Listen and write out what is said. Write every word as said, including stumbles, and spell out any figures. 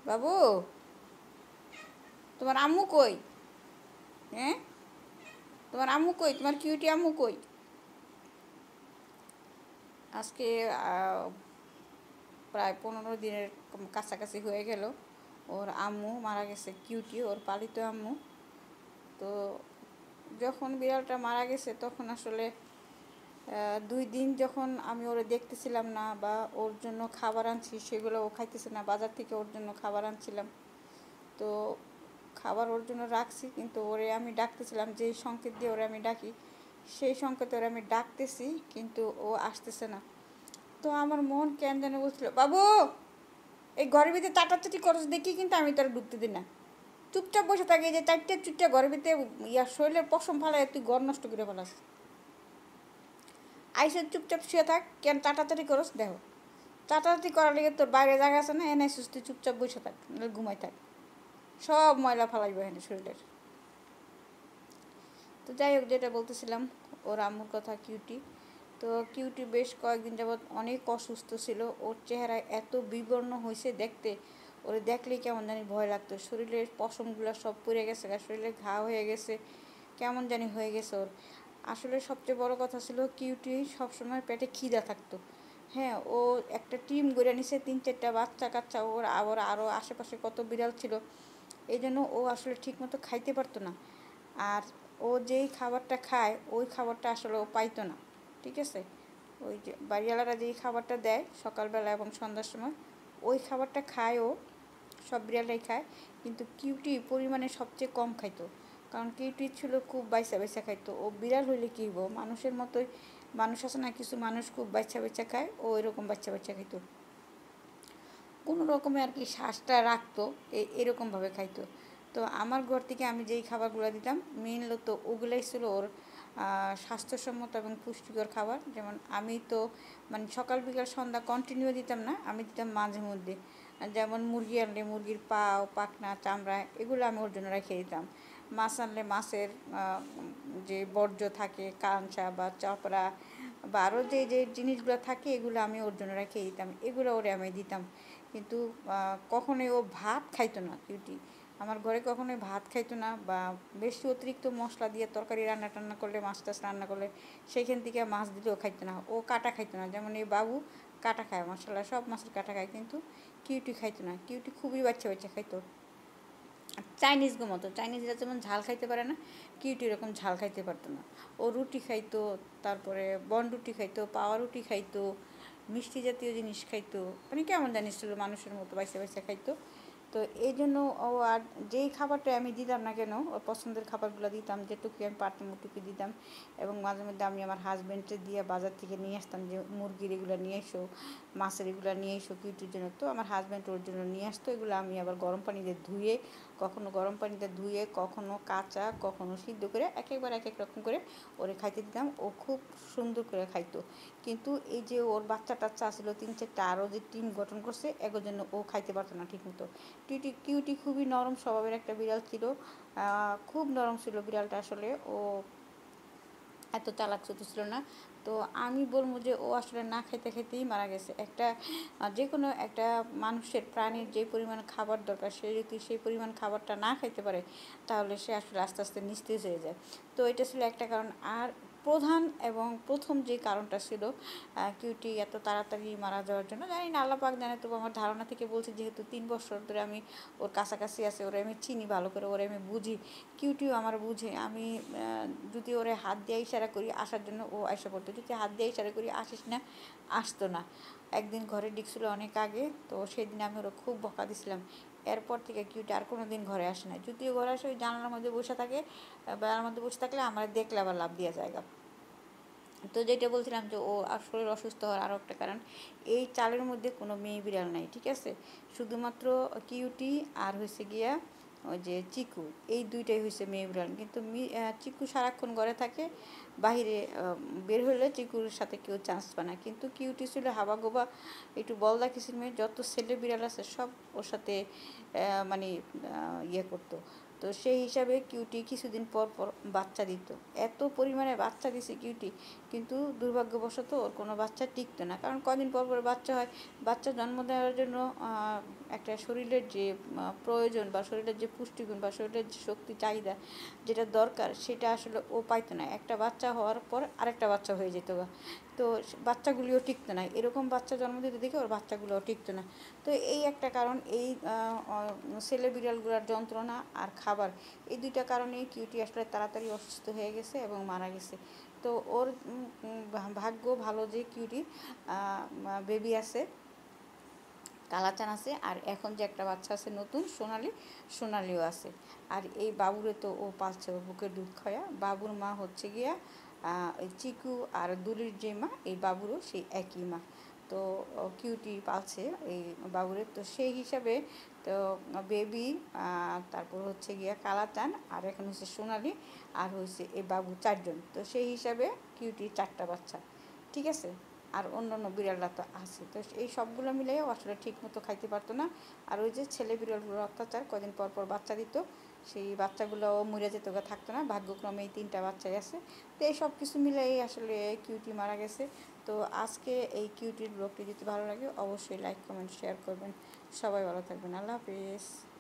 বাবু, তোমার আম্মু কই? হ্যাঁ, তোমার আম্মু কই? তোমার কিউটি আম্মু কই? আজকে প্রায় পনেরো দিনের কাছাকাছি হয়ে গেল ওর আম্মু মারা গেছে। কিউটি ওর পালিত আম্মু। তো যখন বিড়ালটা মারা গেছে তখন আসলে দুই দিন যখন আমি ওরে দেখতেছিলাম না বা ওর জন্য খাবার আনছি সেগুলো ও খাইতেছে না। বাজার থেকে ওর জন্য খাবার আনছিলাম, তো খাবার ওর জন্য রাখছি, কিন্তু ওরে আমি ডাকতেছিলাম, যেই সংকেত দিয়ে ওরে আমি ডাকি সেই সংকেতে ওরে আমি ডাকতেছি, কিন্তু ও আসতেছে না। তো আমার মন কেন যেন বলছিল, বাবু এই ঘরের ভিতরে চাটাচাটি করছ দেখি কিন্তু আমি তোরা ঢুকতে দিই না। চুপচাপ বসে থাকি, যে চারটে চুপচাপ ঘরের ভিতরে ইয়ার শরীরের পশম ফালায় তুই ঘর নষ্ট করে ফেলাস। আইসে চুপচাপ শুয়ে থাক, কেন চাটাচাটি করস? দেখো চাটাচাটি করার লেগে তোর বাইরে জায়গা আছে না, এনে তুই চুপচাপ বসে থাক, নাহলে ঘুমাই থাক, সব ময়লা ফালাইব এখানে শরীরের। তো যাই হোক, যেটা বলতেছিলাম ওর আম্মুর কথা, কিউটি। তো কিউটি বেশ কয়েকদিন যাবৎ অনেক অসুস্থ ছিল। ওর চেহারায় এত বিবর্ণ হয়েছে দেখতে, ওরে দেখলেই কেমন জানি ভয় লাগতো। শরীরের পশমগুলো সব পুড়ে গেছে, শরীরে ঘা হয়ে গেছে, কেমন জানি হয়ে গেছে ওর। আসলে সবচেয়ে বড় কথা ছিল কিউটি সবসময় পেটে খিদা থাকতো। হ্যাঁ, ও একটা টিম গড়ে নিছে, তিন চারটা বাচ্চা কাচ্চা, ওর আবার আরও আশেপাশে কত বিড়াল ছিল। এই জন্য ও আসলে ঠিকমতো খাইতে পারতো না। আর ও যেই খাবারটা খায় ওই খাবারটা আসলে ও পাইতো না, ঠিক আছে? ওই যে বাড়িওয়ালারা যেই খাবারটা দেয় সকালবেলা এবং সন্ধ্যার সময়, ওই খাবারটা খায় ও, সব বিড়ালরাই খায়, কিন্তু কিউটি পরিমাণে সবচেয়ে কম খাইতো। কারণ কিউটি ছিল খুব বাইসা বাইসা খাইতো। ও বিড়াল হইলে কী হবো, মানুষের মতোই, মানুষ আছে না কিছু মানুষ খুব বাচ্চা বাচ্চা খায়, ও এরকম বাচ্চা বাচ্চা খাইতো, কোনো রকমে আর কি শ্বাসটা রাখতো, এরকমভাবে খাইতো। তো আমার ঘর থেকে আমি যেই খাবারগুলো দিতাম মেনলি তো ওগুলাই ছিল ওর স্বাস্থ্যসম্মত এবং পুষ্টিকর খাবার। যেমন আমি তো মানে সকাল বিকাল সন্ধ্যা কন্টিনিউ দিতাম না, আমি দিতাম মাঝে মধ্যে। যেমন মুরগি আনলে মুরগির পাও, পাখনা, চামড়া এগুলো আমি ওর জন্য রেখে দিতাম। মাছ আনলে মাছের যে বর্জ্য থাকে, কাঁচা বা চাপড়া বা আরও যে যে জিনিসগুলো থাকে এগুলো আমি ওর জন্য রেখে দিতাম, এগুলো ওরে আমি দিতাম। কিন্তু কখনোই ও ভাত খাইতো না কিউটি। আমার ঘরে কখনোই ভাত খাইতো না, বা বেশি অতিরিক্ত মশলা দিয়ে তরকারি রান্না টান্না করলে, মাছ টাছ রান্না করলে সেইখান থেকে মাছ দিলেও খাইতো না। ও কাটা খাইতো না, যেমন এই বাবু কাটা খায়, মশলা সব মাছের কাটা খায়, কিন্তু কিউটি খাইতো না। কিউটি খুবই বাচ্চা বাচ্চা খাইতো, চাইনিজ গো মতো। চাইনিজরা যেমন ঝাল খাইতে পারে না, কিউটি এরকম ঝাল খাইতে পারতো না। ও রুটি খাইতো, তারপরে বন রুটি খাইতো, পাওয়া রুটি খাইতো, মিষ্টি জাতীয় জিনিস খাইতো, মানে কেমন জানিস ছিল মানুষের মতো বাইসা বাইসা খাইতো। তো এই জন্য ও, আর যেই খাবারটা আমি দিতাম না কেন, ওর পছন্দের খাবারগুলো দিতাম, যেটুকু আমি পারতাম ওটুকু দিতাম। এবং মাঝে মধ্যে আমি আমার হাজব্যান্ডকে দিয়ে বাজার থেকে নিয়ে আসতাম, যে মুরগির এগুলো নিয়ে এসো, মাছের এগুলো নিয়ে এসো কিউটির জন্য। তো আমার হাজব্যান্ড ওর জন্য নিয়ে আসতো। এগুলো আমি আবার গরম পানিতে ধুয়ে, কখনো গরম পানিতে ধুয়ে, কখনো কাঁচা, কখনো সিদ্ধ করে, এক একবার এক এক রকম করে ওরে খাইতে দিতাম। ও খুব সুন্দর করে খাইতো। কিন্তু এই যে ওর বাচ্চা টাচ্চা আসলো তিন চারটা, আরও যে টিম গঠন করছে, এগোর জন্য ও খাইতে পারতো না ঠিকমতো। টিউটি কিউটি খুবই নরম স্বভাবের একটা বিড়াল ছিল, খুব নরম ছিল বিড়ালটা আসলে। ও এত চালাক চতু ছিল না। তো আমি বলবো যে ও আসলে না খেতে খেতেই মারা গেছে। একটা যে কোনো একটা মানুষের, প্রাণীর যে পরিমাণ খাবার দরকার, সে যদি সেই পরিমাণ খাবারটা না খাইতে পারে তাহলে সে আসলে আস্তে আস্তে নিস্তেজ হয়ে যায়। তো এটা ছিল একটা কারণ। আর প্রধান এবং প্রথম যে কারণটা ছিল কিউটি এত তাড়াতাড়ি মারা যাওয়ার জন্য, জানি না, আল্লাহ পাক জানে, তবু আমার ধারণা থেকে বলছি, যেহেতু তিন বছর ধরে আমি ওর কাছাকাছি আছি, ওরে আমি চিনি ভালো করে, ওরে আমি বুঝি, কিউটিও আমার বুঝে। আমি যদি ওরে হাত দিয়ে ইশারা করি আসার জন্য, ও আশা করতো। যদি হাত দিয়ে ইশারা করি আসিস না, আসতো না। একদিন ঘরে ঢুকছিল অনেক আগে, তো সেদিন আমি ওরা খুব বকা দিছিলাম। এরপর থেকে কিউটি আর কোনো দিন ঘরে আসে না। যদিও ঘরে আসে ওই জানালার মধ্যে বসে থাকে, বেলার মধ্যে বসে থাকলে আমার দেখলে আবার লাভ দিয়ে জায়গা। তো যেটা বলছিলাম যে ও আর শরীর অসুস্থ হওয়ার আরও একটা কারণ, এই চালের মধ্যে কোনো মেয়ে বিড়াল নাই, ঠিক আছে? শুধুমাত্র কিউটি আর হয়েছে গিয়া ওই যে চিকু, এই দুইটাই হয়েছে মেয়ে বিড়াল। কিন্তু চিকু সারাক্ষণ ঘরে থাকে, বাহিরে বের হলে চিকুর সাথে কেউ চান্স পায় না। কিন্তু কিউটি ছিল হাবা গোবা, একটু বলদা কিসির মেয়ে, যত ছেলে বিড়াল আছে সব ওর সাথে মানে ইয়ে করতো, তো সেই হিসাবে কিউটি কিছুদিন পর পর বাচ্চা দিত, এত পরিমাণে বাচ্চা দিছে কিউটি, কিন্তু দুর্ভাগ্যবশত ওর কোনো বাচ্চা টিকতো না, কারণ কদিন পর পর বাচ্চা হয়। বাচ্চা জন্ম দেওয়ার জন্য একটা শরীরের যে প্রয়োজন বা শরীরের যে পুষ্টিগুণ বা শরীরের যে শক্তি চাহিদা যেটা দরকার সেটা আসলে ও পাইতো না। একটা বাচ্চা হওয়ার পর আরেকটা বাচ্চা হয়ে যেত, তো বাচ্চাগুলিও টিকতো না, এরকম বাচ্চা জন্ম দিতে দেখে ওর বাচ্চাগুলোও টিকতো না। তো এই একটা কারণ, এই ছেলে বিড়ালগুলোর যন্ত্রণা আর খাবার, এই দুইটা কারণেই কিউটি আসলে তাড়াতাড়ি অসুস্থ হয়ে গেছে এবং মারা গেছে। তো ওর ভাগ্য ভালো যে কিউটি বেবি আছে, কালাচান আছে, আর এখন যে একটা বাচ্চা আছে নতুন সোনালি, সোনালিও আছে। আর এই বাবুরে তো ও পালছে ওর বুকের দুধ খাওয়া। বাবুর মা হচ্ছে গিয়া ওই চিকু, আর দুলির যে মা, এই বাবুরও সেই একই মা। তো কিউটি পালছে এই বাবুরে। তো সেই হিসাবে তো বেবি, তারপর হচ্ছে গিয়া কালাচান, আর এখন হচ্ছে সোনালি, আর হয়েছে এই বাবু, চারজন। তো সেই হিসাবে কিউটি চারটা বাচ্চা, ঠিক আছে। আর অন্য অন্য বিড়ালরা তো আছে, তো এই সবগুলো মিলেও আসলে ঠিক মতো খাইতে পারতো না। আর ওই যে ছেলে বিড়ালগুলোর অত্যাচার, কদিন পর পর বাচ্চা দিত, সেই বাচ্চাগুলোও মরে যেত, থাকতো না। ভাগ্যক্রমে এই তিনটা বাচ্চাই আছে। তো এই সব কিছু মিলেই আসলে কিউটি মারা গেছে। তো আজকে এই কিউটির ব্লগটি যদি ভালো লাগে অবশ্যই লাইক কমেন্ট শেয়ার করবেন। সবাই ভালো থাকবেন। আল্লাহ হাফিজ।